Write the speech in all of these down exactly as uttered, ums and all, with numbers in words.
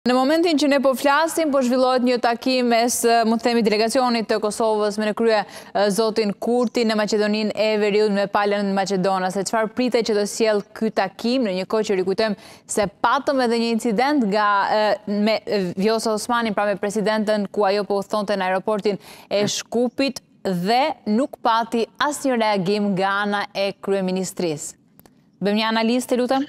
Në momentin që ne po flasim, po zhvillohet një takim mes, mund të themi, delegacionit të Kosovës me në krye zotin Kurti në Maqedoninë e Veriut me palën Maqedona. Se çfarë pritet që të sjell ky takim në një kohë që rikujtojmë se patëm edhe një incident nga me Vjosa Osmanin, pra me presidenten, ku ajo po thonte në aeroportin e Shkupit dhe nuk pati asnjë reagim nga ana e kryeministrisë. Bëjmë një analizë, të lutem?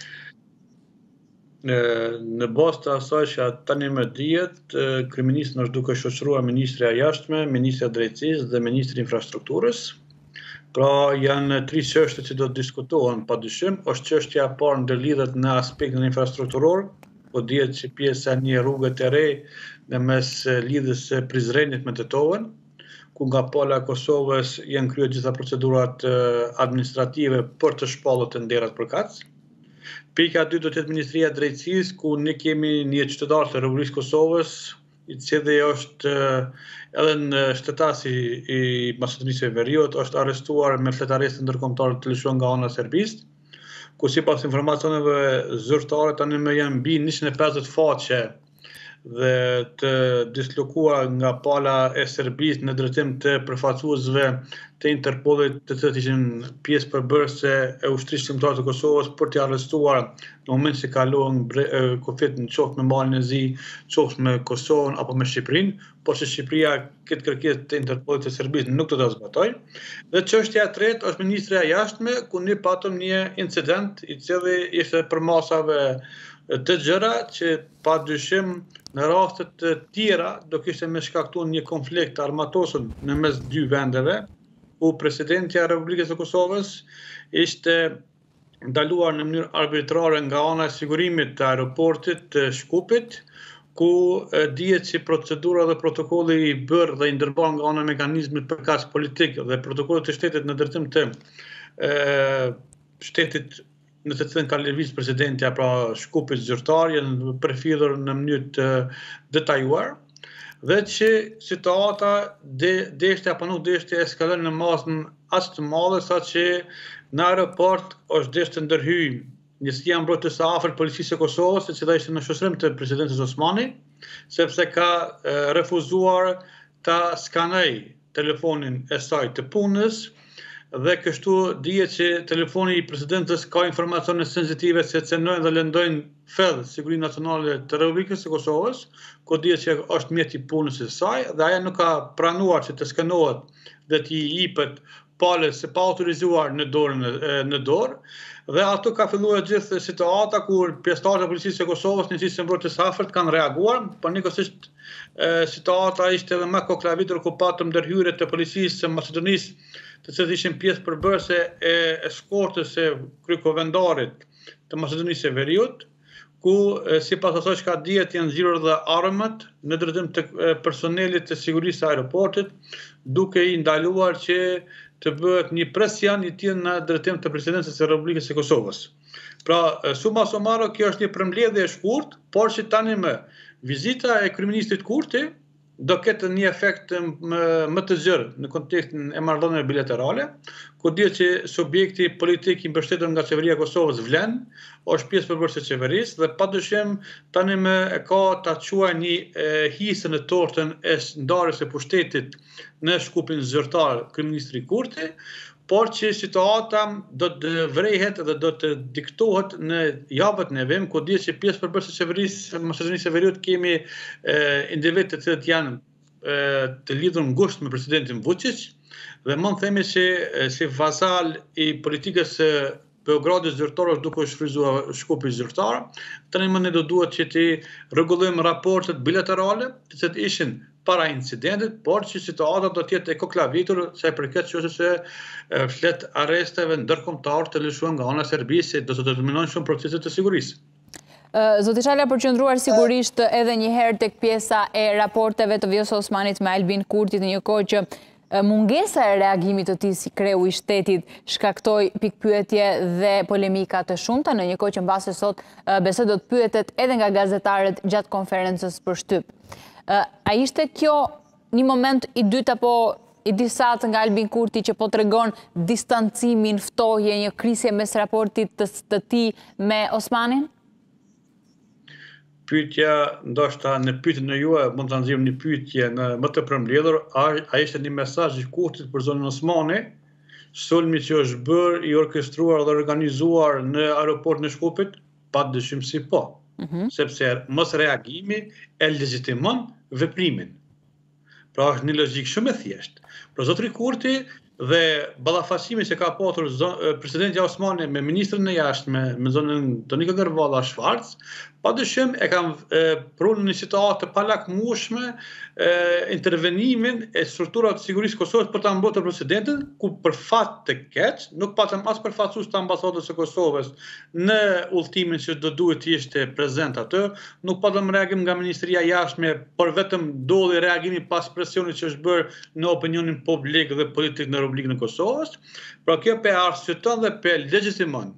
Në bazë të asaj që tani më dihet, kryeministri është duke shoqëruar ministri e jashtme, ministri e drejtësisë dhe ministri i infrastrukturës. Pra janë tri çështje që do të diskutohen padyshim. Është çështja e parë ndërlidhet në aspektin infrastrukturor, po dihet që pjesa e një rrugë të re në mes lidhjes së Prizrenit me Tetovën, ku nga pala e Kosovës janë kryer gjitha procedurat administrative për të shpallur të nderat përkatës. Pika dy do të jetë Ministria e Drejtësisë, ku ne kemi një qytetar të Republikës Kosovës, i cili është edhe në shtetasi i Maqedonisë së Veriut, është arrestuar me fletarest ndërkombëtar të lëshuar nga ana e Serbisë, ku sipas informacioneve zyrtare tani më janë mbi njëqind e pesëdhjetë faqe dhe të dislokuar nga pala e Serbisë në drejtim të përfaqësuesve të Interpolit, të cilët ishin pjesë përbërëse e ushtrisë shqiptare të Kosovës, për t'i arrestuar në moment që kalohen kufit në qoftë me Malin e Zi, qoftë me Kosovën apo me Shqipërinë, por që Shqipëria këtë kërkesë të Interpolit të Serbisë nuk do ta zbatojë. Dhe çështja e tretë është ministria e jashtme, ku ne patëm një incident i cili ishte për masave të gjëra që padyshim në raste të tjera do kishte më shkaktuar një konflikt armatosur në mes dy vendeve, ku presidenti i Republikës së Kosovës ishte ndaluar në mënyrë arbitrare nga ana e sigurimit të aeroportit të Shkupit, ku dihet që procedura dhe protokolli i bërë dhe i ndërbar nga ana e mekanizmit përkatës politik dhe protokollit të shtetit në drejtim të e, shtetit në të cilën ka lëvizur presidenti pra Shkupit zyrtar, janë përfillur në mënyrë të detajuar, dhe që situata deshte apo nuk deshte eskalon në masën aq të madhe sa që në aeroport është deshte ndërhyj njësia mbrojtës së afërt policisë së Kosovës, e cila ishte në shoqërim të presidentit Osmani, sepse ka e, refuzuar ta skanoj telefonin e saj të punës, dhe kështu dihet që telefoni i presidentës ka informacione sensitive që cenojnë dhe lëndojnë fedh Sigurinë Nacionale të Republikës së Kosovës, ku dihet që është mjet i punës së saj dhe ajo nuk ka pranuar që të skanohet dhe t'i jepet palës së pa autorizuar në dorën në dorë, dhe ato ka filluar gjithë situata kur pjesëtarët e policisë së Kosovës, njësisë mbrojtjes së afërt, kanë reaguar, por njëkohësisht situata ishte edhe më koklavitur, ku patëm ndërhyrje të policisë së Maqedonisë, të cilët ishin pjesë përbërëse e eskortës së kryekovendarit të Maqedonisë së Veriut, ku sipas asaj që dihet janë nxirur dhe armët në drejtim të personelit të sigurisë së aeroportit, duke i ndaluar që të bëhet një presion i tillë në drejtim të presidencës së Republikës së Kosovës. Pra, summa summarum, kjo është një përmbledhje e shkurt, por që tani më vizita e kryeministit Kurti do ketë një efekt më, më të gjerë në kontekstin e marrëdhënieve bilaterale, ku dihet që subjekti politik i mbështetur nga qeveria e Kosovës vlen, është pjesë përbërëse e qeverisë dhe padyshim tani më e ka ta quajë një e, hisë në tortën e ndarjes së pushtetit në Shkupin zyrtar kryeministri Kurti, por që situata do të vrehet dhe do të diktohet në javët në vim, ku dihet që pjesë përbërëse e qeverisë Maqedonisë së Veriut kemi individ të cilët janë e, të lidhur ngushtë me presidentin Vučić, dhe mund të themi që e, si vazal i politikës së Beogradit zyrtar është duke shfryzuar Shkupi zyrtar. Tani më ne do duhet që të rregullojmë raportet bilaterale, të cilët ishin para incidentit, por që situata do të jetë e koklavitur sa i përket çështjes së flet arresteve ndërkombëtar të lëshuar nga ana e Serbisë, do të determinojnë shumë proceset të sigurisë. Zoti Çala, përqendruar sigurisht edhe një herë tek pjesa e raporteve të Vjosa Osmanit me Albin Kurtit, në një kohë që mungesa e reagimit të tij si kreu i shtetit shkaktoi pikpyetje dhe polemika të shumta, në një kohë që mbase sot besoj do të pyetet edhe nga gazetarët gjatë konferencës për shtyp. A ishte kjo një moment i dytë apo i disat nga Albin Kurti që po tregon distancimin, ftohje, një krisje mes raportit të, të tij me Osmanin? pyetja, ndoshta në pyetjen e juaj mund ta nxjerrim një pyetje në më të përmbledhur, a, a ishte një mesazh i kurtit për zonën Osmani, sulmi që është bërë i orkestruar dhe organizuar në aeroportin e Shkupit? Padyshim si po, mm -hmm. sepse mos reagimi e legjitimon veprimin. Pra është një logjik shumë e thjeshtë. Pra zotri Kurti dhe ballafaqimi që ka patur presidenti Osmani me ministrin e jashtme, me zonën Tonika Gërvalla Shvarc, padyshim e kanë prunë një situatë të palakmueshme intervenimin e strukturave të sigurisë Kosovës për ta mbrojtur presidentin, ku për fat të keq nuk patëm as përfaqësues të ambasadës së Kosovës në udhëtimin që do duhet të ishte prezent atë, nuk patëm reagim nga Ministria e Jashtme, por vetëm dolli reagimi pas presionit që është bërë në opinionin publik dhe politik në Republikën e Kosovës. Pra kjo pe arsyeton dhe pe legjitimon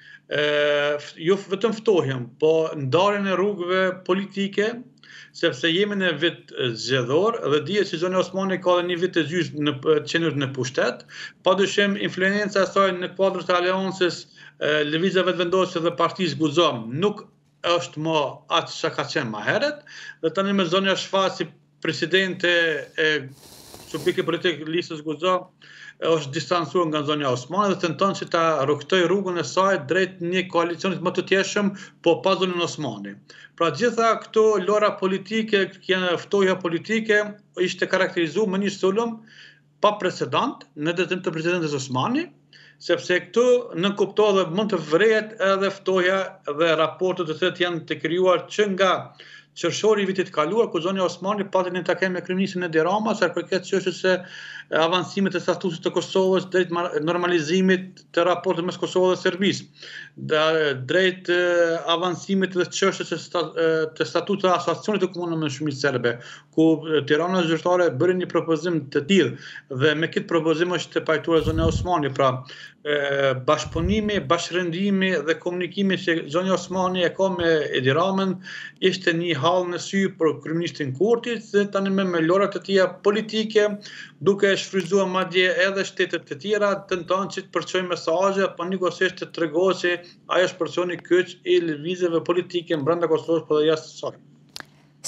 jo vetëm ftohjen, po ndarjen e rrugëve politike, sepse jemi në vit zgjedhor dhe dihet që zona Osmani ka edhe një vit të gjysmë në qenë në pushtet, padyshim influenca e saj në kuadrin e aleancës lëvizja vetëvendosje dhe partisë Guzom nuk është më atë çka ka qenë më herët, dhe tani me zonja Shfarc si presidente e subjekti politik listës Guzom është distancuar nga zonja Osmani dhe tenton që ta rrugtoj rrugën e saj drejt një koalicionit më të tjeshëm, po pa zonën Osmani. Pra gjitha këto lora politike, këto ftohja politike, ishte karakterizuar me një sulm pa precedent në detyrim të presidentit Osmani, sepse këtu nënkuptohet dhe mund të vrehet edhe ftohja dhe raportet të cilat janë të krijuar që nga qershori i vitit kaluar, ku zonja Osmani pati një takim me kryeministrin Edi Rama sa përket çështjes së avancimit të statusit të Kosovës drejt normalizimit të raportit mes Kosovës dhe Serbisë, drejt avancimit të çështjes të statutit të asociacionit të komunave me shumicë serbe, ku Tirana zyrtare bëri një propozim të tillë dhe me këtë propozim është pajtuar zonja Osmani. Pra bashkëpunimi, bashkërendimi dhe komunikimi që zonja Osmani e ka me Edi Ramën ishte një hall në sy për kryeministin Kurtit dhe tani me lora të tjera politike, duke shfrytzuar madje edhe shtetet të tjera, tenton që të përçojë mesazhe, po njëkohësisht të tregojë se ajo është personi kyç i lëvizjeve politike brenda Kosovës, por edhe jashtë saj.